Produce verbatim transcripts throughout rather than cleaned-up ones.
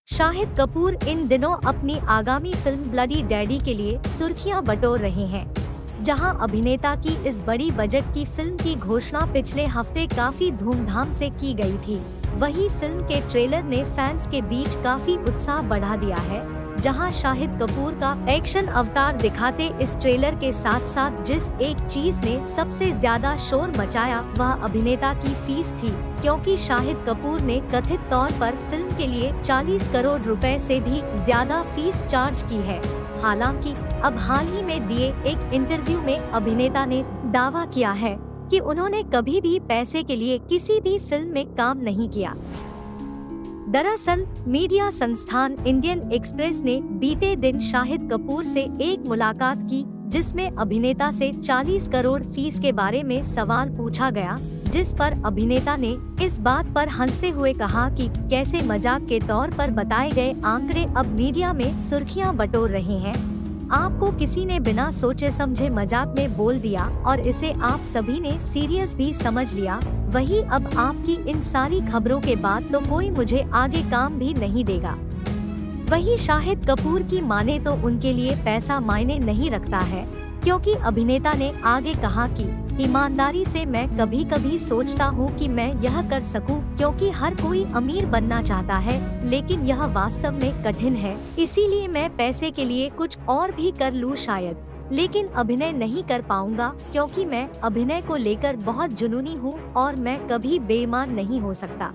शाहिद कपूर इन दिनों अपनी आगामी फिल्म ब्लडी डैडी के लिए सुर्खियां बटोर रहे हैं, जहां अभिनेता की इस बड़ी बजट की फिल्म की घोषणा पिछले हफ्ते काफी धूमधाम से की गई थी। वहीं फिल्म के ट्रेलर ने फैंस के बीच काफी उत्साह बढ़ा दिया है, जहां शाहिद कपूर का एक्शन अवतार दिखाते इस ट्रेलर के साथ साथ जिस एक चीज ने सबसे ज्यादा शोर मचाया वह अभिनेता की फीस थी, क्योंकि शाहिद कपूर ने कथित तौर पर फिल्म के लिए चालीस करोड़ रुपए से भी ज्यादा फीस चार्ज की है। हालांकि अब हाल ही में दिए एक इंटरव्यू में अभिनेता ने दावा किया है कि उन्होंने कभी भी पैसे के लिए किसी भी फिल्म में काम नहीं किया। दरअसल मीडिया संस्थान इंडियन एक्सप्रेस ने बीते दिन शाहिद कपूर से एक मुलाकात की, जिसमें अभिनेता से चालीस करोड़ फीस के बारे में सवाल पूछा गया, जिस पर अभिनेता ने इस बात पर हंसते हुए कहा कि कैसे मजाक के तौर पर बताए गए आंकड़े अब मीडिया में सुर्खियां बटोर रहे हैं। आपको किसी ने बिना सोचे समझे मजाक में बोल दिया और इसे आप सभी ने सीरियस भी समझ लिया। वहीं अब आपकी इन सारी खबरों के बाद तो कोई मुझे आगे काम भी नहीं देगा। वहीं शाहिद कपूर की माने तो उनके लिए पैसा मायने नहीं रखता है, क्योंकि अभिनेता ने आगे कहा कि ईमानदारी से मैं कभी कभी सोचता हूँ कि मैं यह कर सकूँ, क्योंकि हर कोई अमीर बनना चाहता है, लेकिन यह वास्तव में कठिन है। इसीलिए मैं पैसे के लिए कुछ और भी कर लूँ शायद, लेकिन अभिनय नहीं कर पाऊंगा, क्योंकि मैं अभिनय को लेकर बहुत जुनूनी हूँ और मैं कभी बेईमान नहीं हो सकता।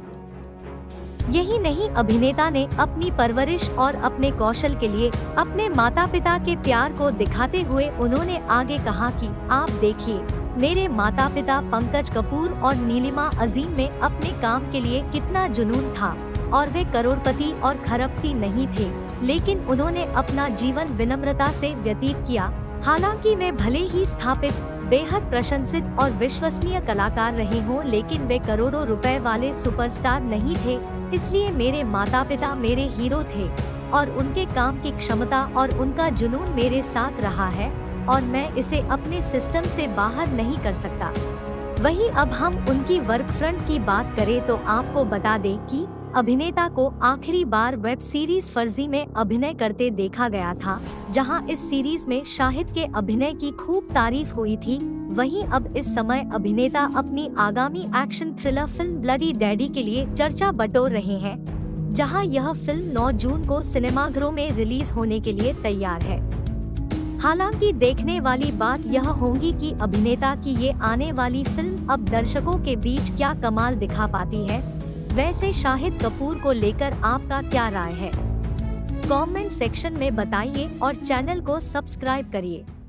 यही नहीं, अभिनेता ने अपनी परवरिश और अपने कौशल के लिए अपने माता पिता के प्यार को दिखाते हुए उन्होंने आगे कहा कि आप देखिए, मेरे माता पिता पंकज कपूर और नीलिमा अजीम में अपने काम के लिए कितना जुनून था, और वे करोड़पति और खरबती नहीं थे, लेकिन उन्होंने अपना जीवन विनम्रता से व्यतीत किया। हालांकि वे भले ही स्थापित, बेहद प्रशंसित और विश्वसनीय कलाकार रहे हों, लेकिन वे करोड़ों रुपए वाले सुपरस्टार नहीं थे। इसलिए मेरे माता पिता मेरे हीरो थे और उनके काम की क्षमता और उनका जुनून मेरे साथ रहा है, और मैं इसे अपने सिस्टम से बाहर नहीं कर सकता। वहीं अब हम उनकी वर्क फ्रंट की बात करें तो आपको बता दें कि अभिनेता को आखिरी बार वेब सीरीज फर्जी में अभिनय करते देखा गया था, जहां इस सीरीज में शाहिद के अभिनय की खूब तारीफ हुई थी। वहीं अब इस समय अभिनेता अपनी आगामी action thriller film Bloody Daddy के लिए चर्चा बटोर रहे हैं, जहां यह फिल्म नौ जून को सिनेमाघरों में रिलीज होने के लिए तैयार है। हालांकि देखने वाली बात यह होगी कि अभिनेता की ये आने वाली फिल्म अब दर्शकों के बीच क्या कमाल दिखा पाती है। वैसे शाहिद कपूर को लेकर आपका क्या राय है? कमेंट सेक्शन में बताइए और चैनल को सब्सक्राइब करिए।